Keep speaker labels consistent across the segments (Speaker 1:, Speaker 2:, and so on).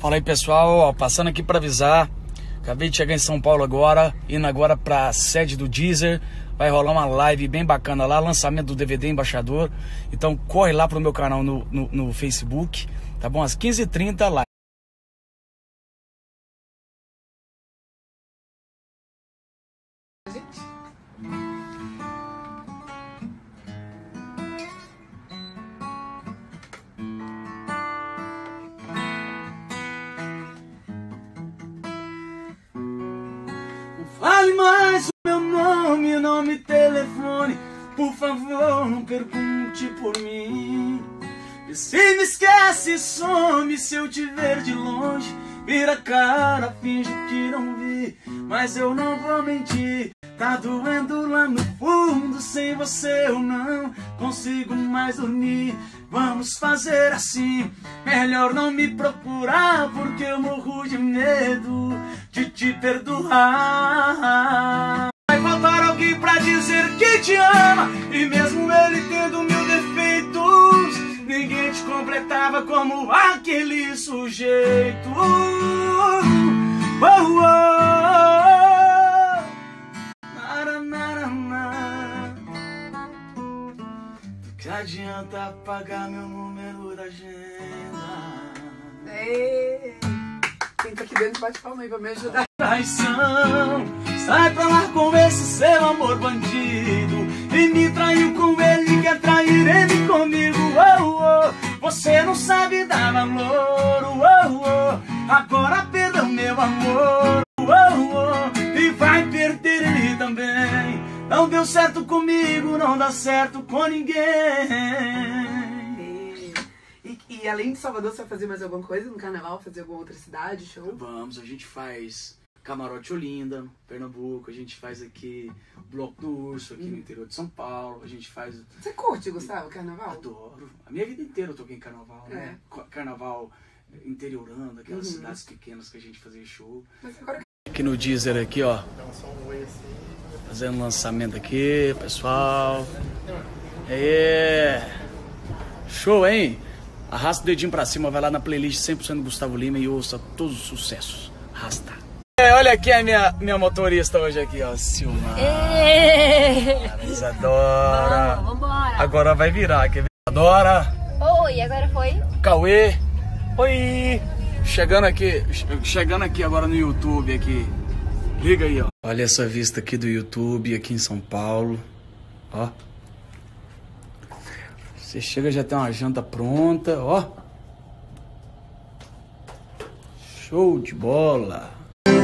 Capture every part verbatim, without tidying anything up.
Speaker 1: Fala aí, pessoal, ó, passando aqui para avisar, acabei de chegar em São Paulo agora, indo agora para a sede do Deezer. Vai rolar uma live bem bacana lá, lançamento do D V D Embaixador. Então corre lá pro meu canal no, no, no Facebook, tá bom? Às quinze e trinta lá.
Speaker 2: Fale mais o meu nome, nome e telefone. Por favor, não pergunte por mim. E se me esquece, some se eu te ver de longe. Vira a cara, finge que não vi. Mas eu não vou mentir. Tá doendo lá no fundo. Sem você eu não consigo mais dormir. Vamos fazer assim. Melhor não me procurar, porque eu morro de medo de te perdoar. Vai faltar alguém pra dizer que te ama. E mesmo ele tendo mil defeitos, ninguém te completava como aquele sujeito. Oh, oh, nara, nara, nara. Que adianta apagar meu número da agenda?
Speaker 3: Ei, quem tá aqui dentro bate palma aí pra me ajudar.
Speaker 2: Traição, sai pra lá com esse seu amor bandido. E me traiu com ele, quer trair ele comigo. Oh, oh, você não sabe dar valor. Oh, oh, agora perdeu meu amor. Oh, oh, e vai perder ele também. Não deu certo comigo, não dá certo com ninguém.
Speaker 3: E, e além de Salvador, você vai fazer mais alguma coisa no carnaval? Fazer alguma outra cidade, show?
Speaker 1: Vamos, a gente faz Camarote Olinda, Pernambuco, a gente faz aqui Bloco do Urso, aqui hum. no interior de São Paulo, a gente faz...
Speaker 3: Você curte, Gustavo, carnaval?
Speaker 1: Adoro. A minha vida inteira eu toquei em carnaval,
Speaker 3: é.
Speaker 1: né? Carnaval interiorando, aquelas
Speaker 3: uhum.
Speaker 1: cidades pequenas que a gente fazia show.
Speaker 3: Mas agora...
Speaker 1: Aqui no Deezer, aqui, ó. Fazendo lançamento aqui, pessoal. É. Show, hein? Arrasta o dedinho pra cima, vai lá na playlist cem por cento Gustavo Lima e ouça todos os sucessos. Arrasta. É, olha aqui a minha, minha motorista hoje aqui, ó, Silmar. Isadora.
Speaker 4: Vamos, vambora.
Speaker 1: Agora vai virar, quer ver? Adora.
Speaker 4: Oi, agora foi?
Speaker 1: Cauê. Oi. Chegando aqui, chegando aqui agora no YouTube aqui. Liga aí, ó. Olha essa vista aqui do YouTube, aqui em São Paulo. Ó. Você chega, já tem uma janta pronta, ó. Show de bola.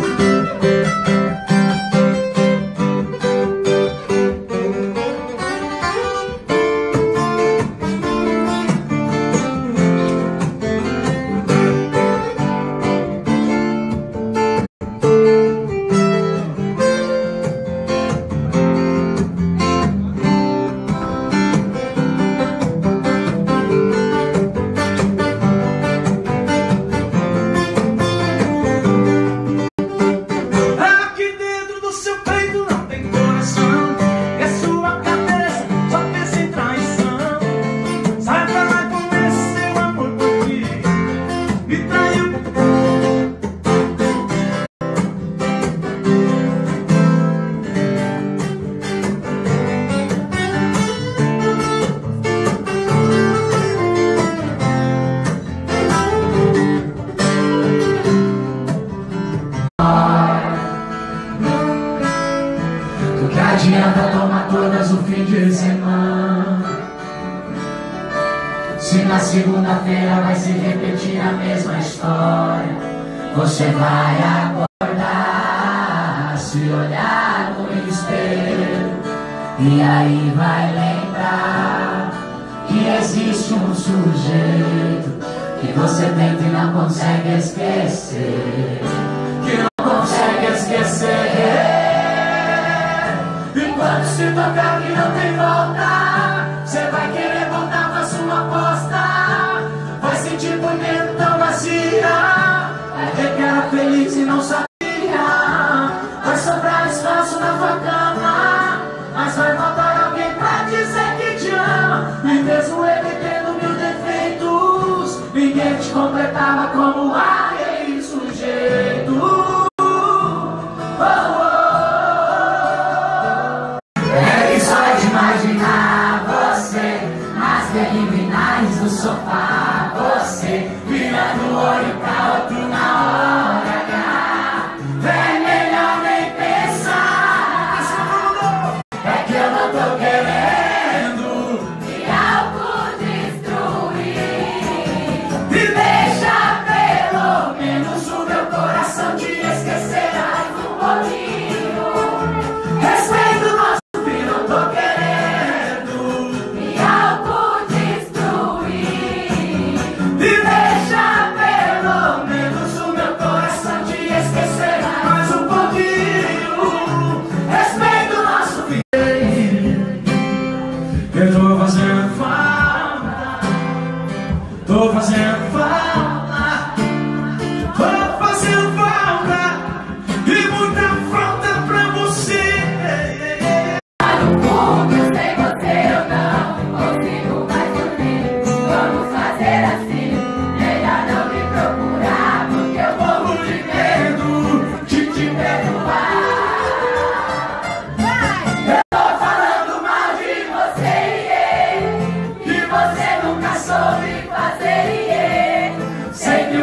Speaker 5: Adianta tomar todas o fim de semana. Se na segunda-feira vai se repetir a mesma história, você vai acordar, se olhar no espelho, e aí vai lembrar que existe um sujeito que você tenta e não consegue esquecer, que não consegue esquecer. Quando se tocar que não tem volta, você vai querer voltar pra sua aposta. Vai sentir por dentro tão vazia, vai ver que era feliz e não sabia. Vai sobrar espaço na tua cama, mas vai faltar alguém pra dizer que te ama. E mesmo ele tendo mil defeitos, ninguém te completava como a ele.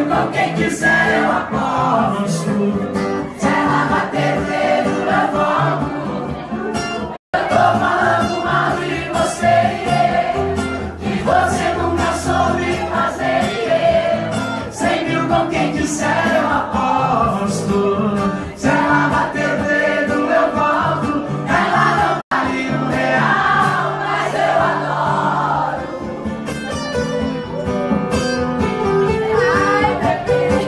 Speaker 5: mil com quem quiser eu aposto. Se ela bater o dedo eu volto. Eu tô falando mal de você, que você nunca soube fazer. Cem mil com quem quiser eu aposto. Se ela bater o dedo eu volto. Ela não vale um real, mas eu adoro. Ai, bebê.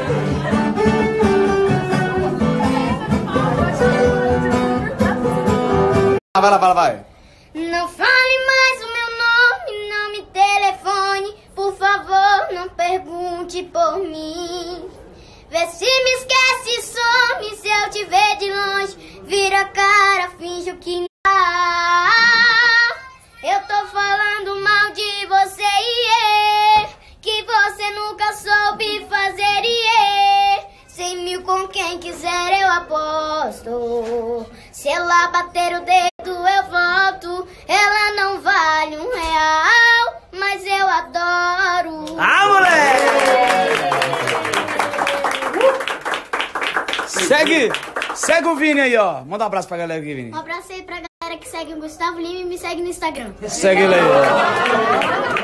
Speaker 1: Vai lá, vai lá, vai.
Speaker 4: Não fale mais o meu nome, não me telefone. Por favor, não pergunte por mim. Vê se me esquece e some. Se eu te ver de longe, vira a cara, finjo que não. Eu tô falando mal de você, yeah, que você nunca soube fazer, yeah. Cem mil com quem quiser eu aposto. Se ela bater o dedo eu volto. Ela não vale um real, mas eu adoro.
Speaker 1: Ah, moleque! Segue, segue o Vini aí, ó. Manda um abraço pra galera aqui, Vini.
Speaker 4: Um abraço aí pra galera que segue o Gustavo Lima e me segue no Instagram.
Speaker 1: Segue ele aí, ó.